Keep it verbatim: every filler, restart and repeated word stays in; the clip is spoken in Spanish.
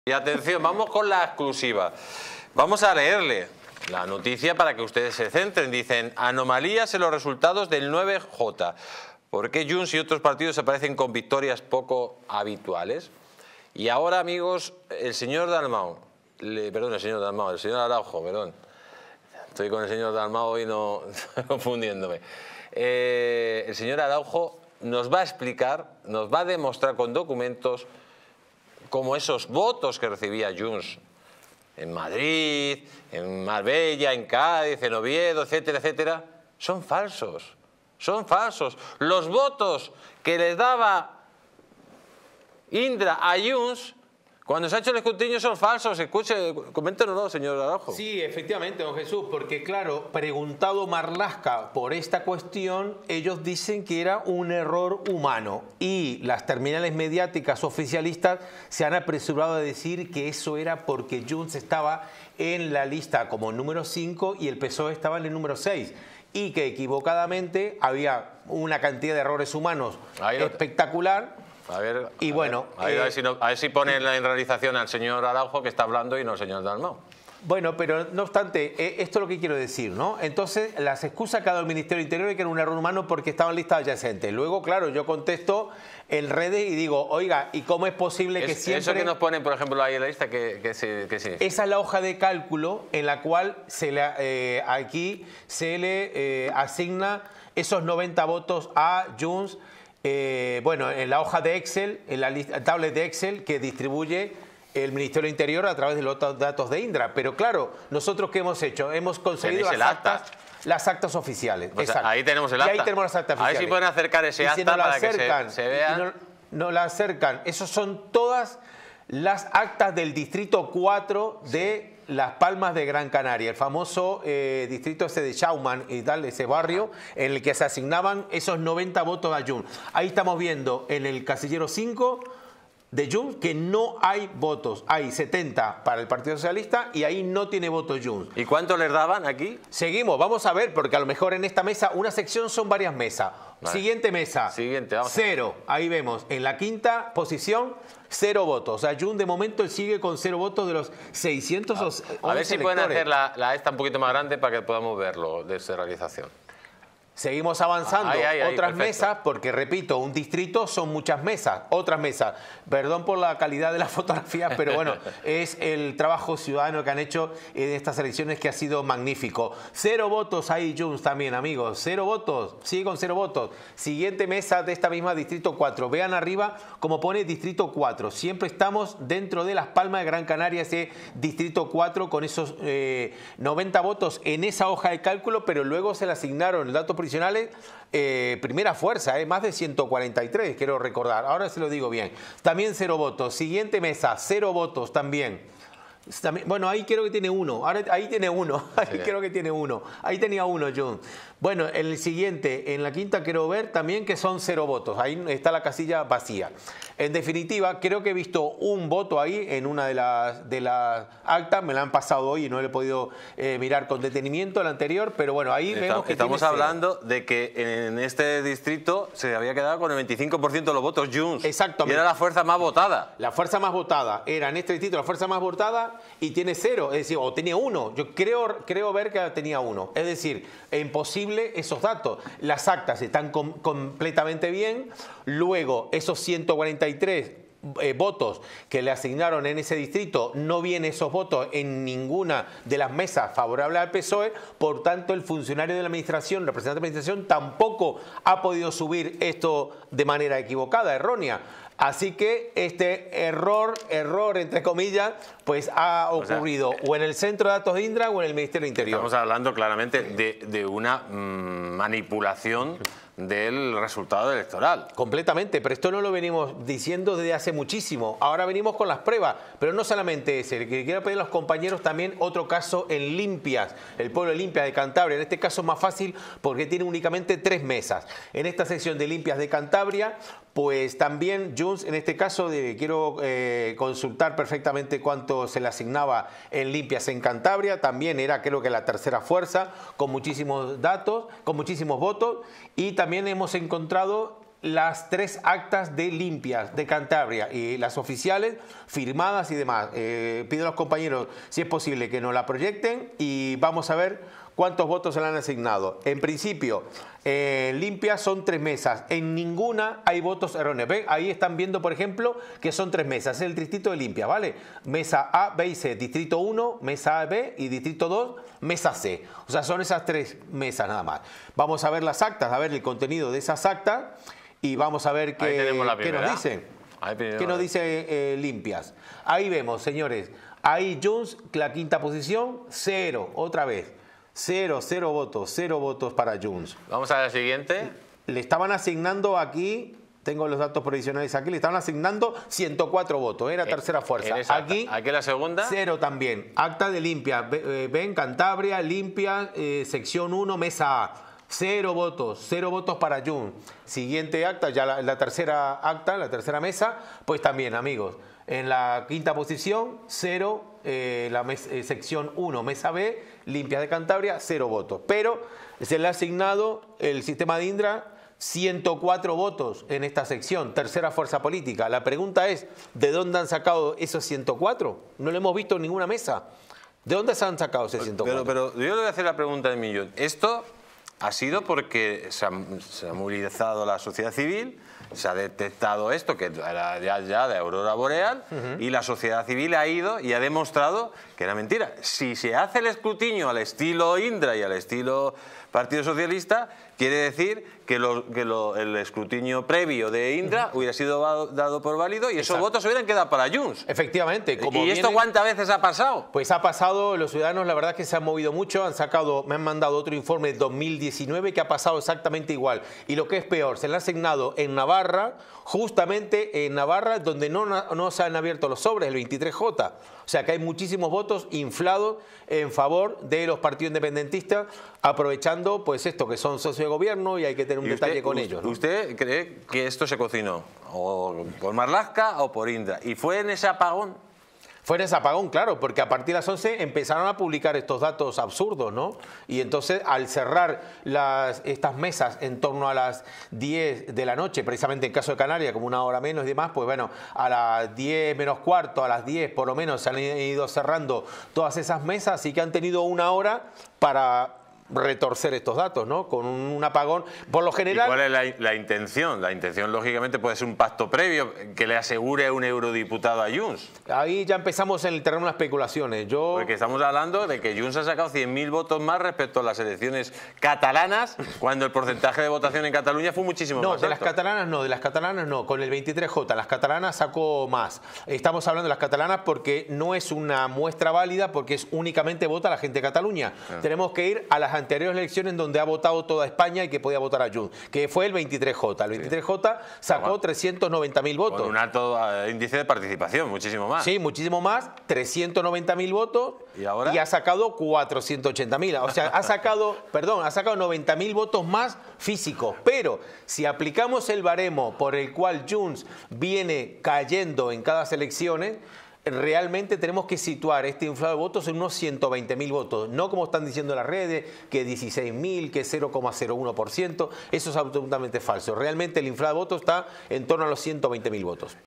Y atención, vamos con la exclusiva. Vamos a leerle la noticia para que ustedes se centren. Dicen, anomalías en los resultados del nueve J. ¿Por qué Junts y otros partidos aparecen con victorias poco habituales? Y ahora, amigos, el señor Dalmau, le, perdón, el señor Dalmau, el señor Araujo, perdón. Estoy con el señor Dalmau hoy no confundiéndome. Eh, el señor Araujo nos va a explicar, nos va a demostrar con documentos cómo esos votos que recibía Junts en Madrid, en Marbella, en Cádiz, en Oviedo, etcétera, etcétera, son falsos. Son falsos. Los votos que les daba Indra a Junts cuando se ha hecho el escrutinio son falsos. Escuche, coméntenoslo, señor Araujo. Sí, efectivamente, don Jesús, porque claro, preguntado Marlaska por esta cuestión, ellos dicen que era un error humano y las terminales mediáticas oficialistas se han apresurado a decir que eso era porque Junts estaba en la lista como número cinco y el P S O E estaba en el número seis. Y que equivocadamente había una cantidad de errores humanos Ahí espectacular. A ver, y a bueno, ver, a, ver, eh, a, ver si no, a ver si pone en realización al señor Araujo que está hablando y no al señor Dalmau. Bueno, pero no obstante, eh, esto es lo que quiero decir, ¿no? Entonces, las excusas que ha dado el Ministerio del Interior es que era un error humano porque estaba en lista adyacente. Luego, claro, yo contesto en redes y digo, oiga, ¿y cómo es posible que es, siempre... Eso que nos ponen, por ejemplo, ahí en la lista, ¿qué, qué, qué significa? Esa es la hoja de cálculo en la cual se le, eh, aquí se le eh, asigna esos noventa votos a Junts. Eh, bueno, en la hoja de Excel, en la lista, tablet de Excel que distribuye el Ministerio del Interior a través de los datos de Indra. Pero claro, nosotros ¿qué hemos hecho? Hemos conseguido las actas, las actas oficiales. O sea, ahí tenemos el acta. Y ahí tenemos las actas oficiales. A ver si pueden acercar ese acta si no para acercan, que se, se vean. No, no la acercan. Esos son todas las actas del Distrito cuatro de... Sí. Las Palmas de Gran Canaria, el famoso eh, distrito ese de Schaumann y tal, ese barrio en el que se asignaban esos noventa votos a Junts. Ahí estamos viendo en el casillero cinco de Junts que no hay votos. Hay setenta para el Partido Socialista y ahí no tiene votos Junts. ¿Y cuánto les daban aquí? Seguimos, vamos a ver, porque a lo mejor en esta mesa, una sección son varias mesas. Vale. Siguiente mesa, Siguiente, vamos cero. Ahí vemos, en la quinta posición, cero votos. O sea, Junts de momento él sigue con cero votos de los seiscientos. A, a ver si pueden hacer la, la esta un poquito más grande para que podamos verlo de esa realización. Seguimos avanzando, ahí, ahí, ahí, otras perfecto. mesas, porque repito, un distrito son muchas mesas, otras mesas. Perdón por la calidad de las fotografías, pero bueno, es el trabajo ciudadano que han hecho en estas elecciones que ha sido magnífico. Cero votos ahí, Junts también, amigos, cero votos, sigue con cero votos. Siguiente mesa de esta misma distrito cuatro, vean arriba como pone distrito cuatro, siempre estamos dentro de Las Palmas de Gran Canaria, ese distrito cuatro con esos eh, noventa votos en esa hoja de cálculo, pero luego se le asignaron el dato provisionales, eh, primera fuerza, eh, más de ciento cuarenta y tres, quiero recordar, ahora se lo digo bien. También cero votos. Siguiente mesa, cero votos también. También, bueno, ahí creo que tiene uno, ahora ahí tiene uno, ahí sí. creo que tiene uno, ahí tenía uno Junts. Bueno, en el siguiente, en la quinta quiero ver también que son cero votos, ahí está la casilla vacía. En definitiva, creo que he visto un voto ahí en una de las, de las actas, me la han pasado hoy y no le he podido eh, mirar con detenimiento la anterior, pero bueno, ahí Está, vemos que estamos hablando cero. De que en este distrito se había quedado con el veinticinco por ciento de los votos Junts. Exactamente. Y era la fuerza más votada. La fuerza más votada era en este distrito la fuerza más votada y tiene cero, es decir, o tenía uno. Yo creo, creo ver que tenía uno. Es decir, es imposible esos datos. Las actas están com completamente bien. Luego, esos ciento cuarenta y tres eh, votos que le asignaron en ese distrito, no vienen esos votos en ninguna de las mesas favorables al P S O E. Por tanto, el funcionario de la administración, representante de la administración, tampoco ha podido subir esto de manera equivocada, errónea. Así que este error, error entre comillas, pues ha ocurrido o, sea, o en el Centro de Datos de Indra o en el Ministerio del Interior. Estamos hablando claramente de, de una mmm, manipulación del resultado electoral. Completamente, pero esto no lo venimos diciendo desde hace muchísimo. Ahora venimos con las pruebas, pero no solamente ese. Le quiero pedir a los compañeros también otro caso en Limpias, el pueblo de Limpias de Cantabria. En este caso es más fácil porque tiene únicamente tres mesas. En esta sección de Limpias de Cantabria, pues también Junts, en este caso de, quiero eh, consultar perfectamente cuánto se le asignaba en Limpias en Cantabria. También era creo que la tercera fuerza, con muchísimos datos, con muchísimos votos. Y también hemos encontrado las tres actas de limpias de Cantabria y las oficiales firmadas y demás. Eh, pido a los compañeros, si es posible, que nos la proyecten y vamos a ver cuántos votos se le han asignado. En principio, eh, limpias son tres mesas. En ninguna hay votos erróneos. ¿Ven? Ahí están viendo, por ejemplo, que son tres mesas. Es el distrito de limpias, ¿vale? Mesa A, B y C. Distrito uno, mesa A, B y distrito dos, mesa C. O sea, son esas tres mesas nada más. Vamos a ver las actas, a ver el contenido de esas actas y vamos a ver qué, qué nos dicen. ¿Qué nos dice eh, limpias? Ahí vemos, señores. Ahí Junts, la quinta posición, cero, otra vez. Cero, cero votos, cero votos para Junts. Vamos a la siguiente. Le estaban asignando aquí, tengo los datos provisionales aquí, le estaban asignando ciento cuatro votos, era tercera fuerza. Aquí, aquí la segunda. Cero también. Acta de limpia, ven, Cantabria, limpia, eh, sección uno, mesa A. Cero votos, cero votos para Junts. Siguiente acta, ya la, la tercera acta, la tercera mesa, pues también, amigos. En la quinta posición, cero, eh, la mes, eh, sección uno, mesa B, limpias de Cantabria, cero votos. Pero se le ha asignado el sistema de Indra ciento cuatro votos en esta sección, tercera fuerza política. La pregunta es, ¿de dónde han sacado esos ciento cuatro? No lo hemos visto en ninguna mesa. ¿De dónde se han sacado esos ciento cuatro? Pero, pero yo le voy a hacer la pregunta del millón. Esto ha sido porque se ha, se ha movilizado la sociedad civil, se ha detectado esto, que era ya, ya de aurora boreal, uh-huh. y la sociedad civil ha ido y ha demostrado que era mentira. Si se hace el escrutinio al estilo Indra y al estilo Partido Socialista, quiere decir que, lo, que lo, el escrutinio previo de Indra uh-huh. hubiera sido dado por válido y esos Exacto. votos hubieran quedado para Junts. Efectivamente. Como ¿Y viene, esto cuántas veces ha pasado? Pues ha pasado, los ciudadanos la verdad es que se han movido mucho, han sacado, me han mandado otro informe de dos mil diecinueve que ha pasado exactamente igual. Y lo que es peor, se le ha asignado en Navarra, justamente en Navarra, donde no, no se han abierto los sobres, el veintitrés J. O sea que hay muchísimos votos inflados en favor de los partidos independentistas, aprovechando pues esto, que son socios de gobierno y hay que tener un detalle usted, con ellos, ¿no? ¿Usted cree que esto se cocinó o por Marlaska o por Indra? ¿Y fue en ese apagón? Fue en ese apagón, claro, porque a partir de las once empezaron a publicar estos datos absurdos, ¿no? Y entonces, al cerrar las, estas mesas en torno a las diez de la noche, precisamente en caso de Canarias, como una hora menos y demás, pues bueno, a las diez menos cuarto, a las diez por lo menos, se han ido cerrando todas esas mesas, así que han tenido una hora para retorcer estos datos, ¿no? Con un apagón, por lo general... ¿Y cuál es la, la intención? La intención, lógicamente, puede ser un pacto previo que le asegure a un eurodiputado a Junts. Ahí ya empezamos en el terreno de las especulaciones. Yo... Porque estamos hablando de que Junts ha sacado cien mil votos más respecto a las elecciones catalanas, cuando el porcentaje de votación en Cataluña fue muchísimo no, más alto. No, de las catalanas no, de las catalanas no, con el veintitrés J. Las catalanas sacó más. Estamos hablando de las catalanas porque no es una muestra válida, porque es únicamente vota la gente de Cataluña. Ah. Tenemos que ir a las anteriores elecciones donde ha votado toda España y que podía votar a Junts, que fue el veintitrés J. El veintitrés J sacó trescientos noventa mil votos. Con un alto índice de participación, muchísimo más. Sí, muchísimo más, trescientos noventa mil votos. ¿Y ahora? Y ha sacado cuatrocientos ochenta mil. O sea, ha sacado, perdón, ha sacado noventa mil votos más físicos. Pero si aplicamos el baremo por el cual Junts viene cayendo en cada elecciones, realmente tenemos que situar este inflado de votos en unos ciento veinte mil votos, no como están diciendo las redes, que dieciséis mil, que cero coma cero uno por ciento, eso es absolutamente falso. Realmente el inflado de votos está en torno a los ciento veinte mil votos.